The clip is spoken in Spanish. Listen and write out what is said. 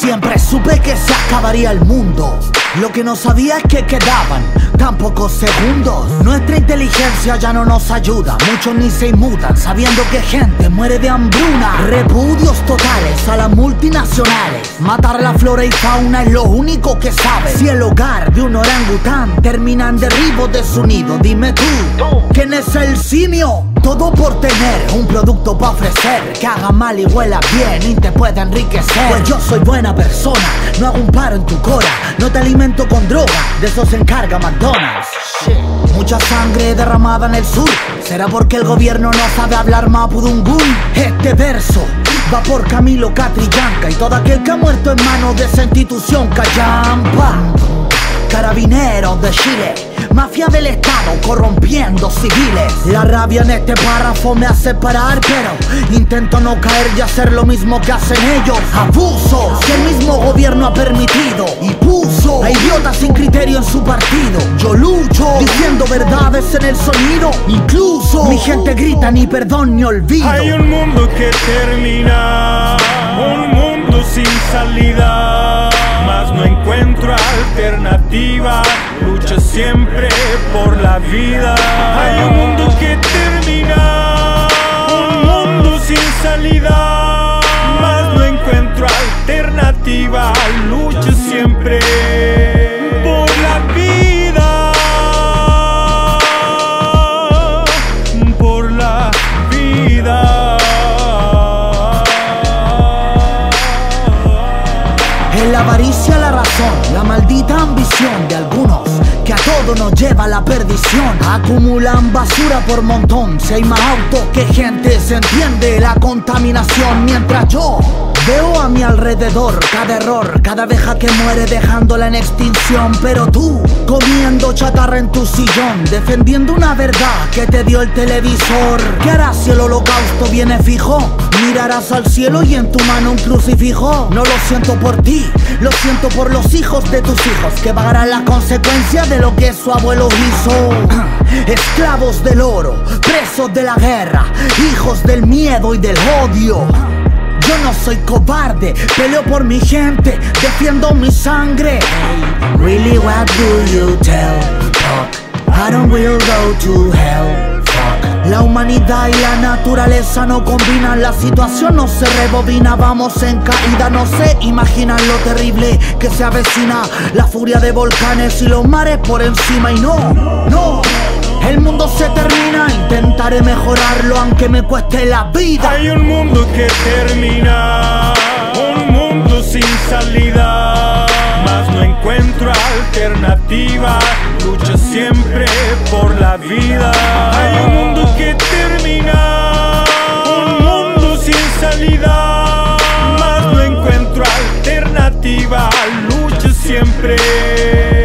Siempre supe que se acabaría el mundo. Lo que no sabía es que quedaban tan pocos segundos. Nuestra inteligencia ya no nos ayuda, muchos ni se inmutan sabiendo que gente muere de hambruna. Repudios totales a las multinacionales. Matar la flora y fauna es lo único que saben. Si el hogar de un orangután termina en derribo de su nido, dime tú, ¿quién es el simio? Todo por tener un producto para ofrecer, que haga mal y huela bien y te pueda enriquecer. Pues yo soy buena persona, no hago un paro en tu cora, no te alimento con droga, de eso se encarga McDonald's. Mucha sangre derramada en el sur, ¿será porque el gobierno no sabe hablar mapudungún? Este verso va por Camilo Catrillanca y todo aquel que ha muerto en manos de esa institución callampa. Carabineros de Chile, mafia del Estado corrompiendo civiles. La rabia en este párrafo me hace parar, pero intento no caer y hacer lo mismo que hacen ellos. Abusos que el mismo gobierno ha permitido y puso a idiotas sin criterio en su partido. Yo lucho diciendo verdades en el sonido, incluso mi gente grita ni perdón ni olvido. Hay un mundo que termina, un mundo sin salida, mas no encuentro alternativa, lucha siempre por la vida. Hay un mundo que termina, un mundo sin salida, mas no encuentro alternativa, lucha siempre por la vida, por la vida. Es la avaricia la razón, la maldita ambición de algunos que a todo nos lleva a la perdición. Acumulan basura por montón, si hay más autos que gente se entiende la contaminación. Mientras yo veo a mi alrededor cada error, cada abeja que muere dejándola en extinción. Pero tú, comiendo chatarra en tu sillón, defendiendo una verdad que te dio el televisor. ¿Qué harás si el holocausto viene fijo? Mirarás al cielo y en tu mano un crucifijo. No lo siento por ti, lo siento por los hijos de tus hijos, que pagarán las consecuencias de lo que su abuelo hizo. Esclavos del oro, presos de la guerra, hijos del miedo y del odio. Yo no soy cobarde, peleo por mi gente, defiendo mi sangre. Really, what do you tell? Talk. I don't will go to hell. Fuck. La humanidad y la naturaleza no combinan, la situación no se rebobina, vamos en caída, no se imaginan lo terrible que se avecina, la furia de volcanes y los mares por encima. Y no, el mundo se termina, intentaré mejorarlo aunque me cueste la vida. Hay un mundo que termina, un mundo sin salida, mas no encuentro alternativa, lucha siempre por la vida. Hay un mundo que termina, un mundo sin salida, mas no encuentro alternativa, lucha siempre